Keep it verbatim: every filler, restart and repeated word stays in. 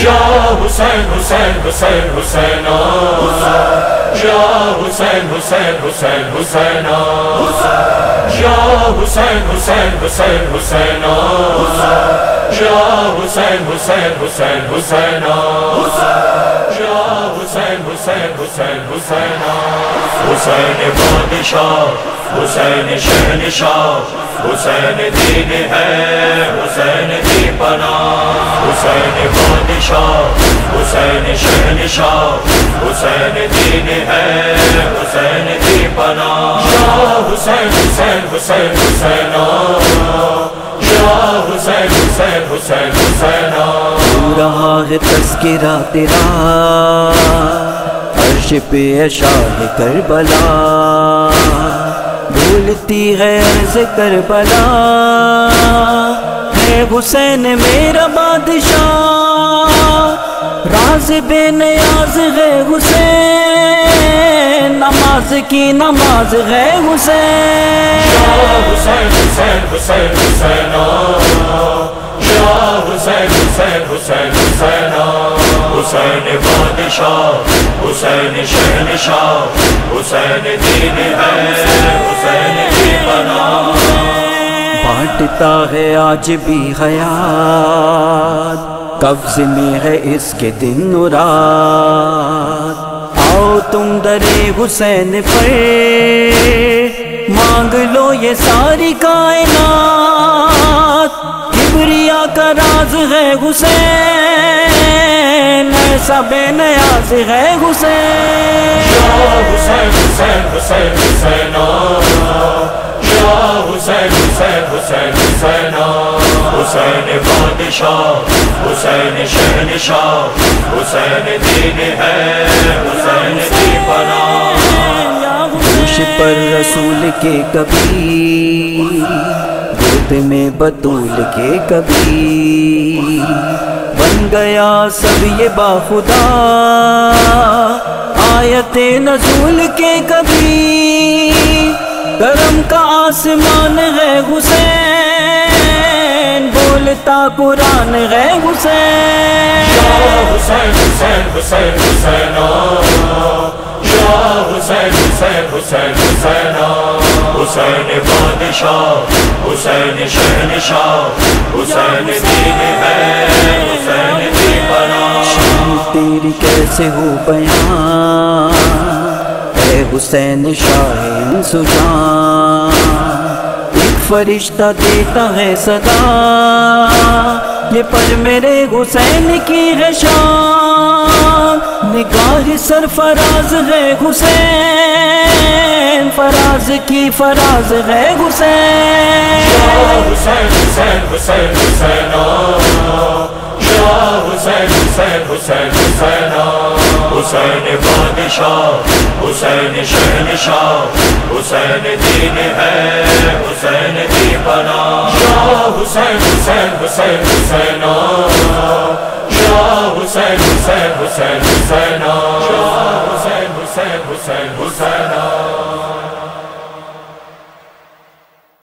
یا حسین حسین حسین حسین یا حسین حسین حسین حسین یا حسین حسین حسین حسین یا حسین حسین حسین حسین یا حسین حسین حسین حسین حسین بادشاہ حسین شہنشاہ حسین دین ہے حسین کی پناہ حسین بادشاہ حسین شہنشاہ حسین دین ہے حسین کی پناہ یا حسین حسین حسین حسین یا حسین حسین حسین حسین ہو رہا ہے تذکرہ تیرا عرش پہ شاہ کربلا بھولتی ہے عرض کربلا ہے حسین میرا بادشاہ راز بے نیاز ہے حسین نماز کی نماز ہے حسین یا حسین حسین حسین حسین یا حسین حسین حسین حسین حسین بادشاہ حسین شہنشاہ حسین دین ہے حسین کی پناہ بانٹتا ہے آج بھی حیات قبض میں ہے اس کے دن و رات آؤ تم درے حسین پر مانگ لو یہ ساری کائنات کبریا کا راز ہے حسین ایسا بے نیاز ہے حسین یا حسین حسین حسین حسین یا حسین حسین حسین حسین حسین بادشاہ حسین شہنشاہ حسین دین ہے حسین کی پناہ دوش پر رسول کے کبھی گود میں بطول کے کبھی بن گیا سب یہ باخدا آیت نزول کے کبھی کرم کا آسمان ہے حسین بولتا قرآن ہے حسین یا حسین حسین حسین حسین یا حسین حسین حسین حسین حسین بادشاہ حسین شہنشاہ حسین دین ہے حسین کی پناہ شان تیری کیسے ہو بیان اے حسین شاہ سجان ایک فرشتہ دیتا ہے صدا یہ پر میرے حسین کی ہے شان نگاہ سرفراز ہے حسین فراز کی فراز ہے حسین یا حسین حسین حسین حسین یا حسین حسین حسین حسین حسین بادشاہ حسین شہنشاہ حسین دین ہے حسین کی پناہ یا حسین حسین حسین حسین یا حسین حسین حسین حسین یا حسین حسین حسین حسین